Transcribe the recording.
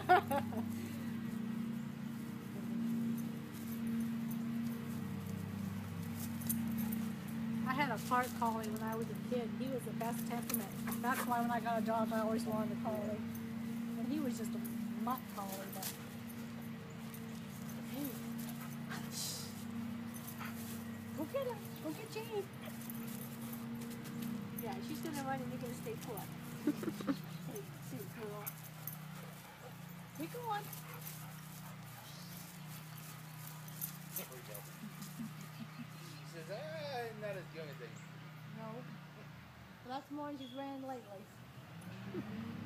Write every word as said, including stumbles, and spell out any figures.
I had a part collie when I was a kid. He was the best temperament. That's why when I got a dog, I always wanted a collie. And he was just a mutt collie, but hey, go get him. Go get Jade. Yeah, she's gonna run and you're gonna stay put. Hey, sweet girl. We go on. There we go. She says, ah, I'm not as young as I used to be. No. But that's more than she's ran lately.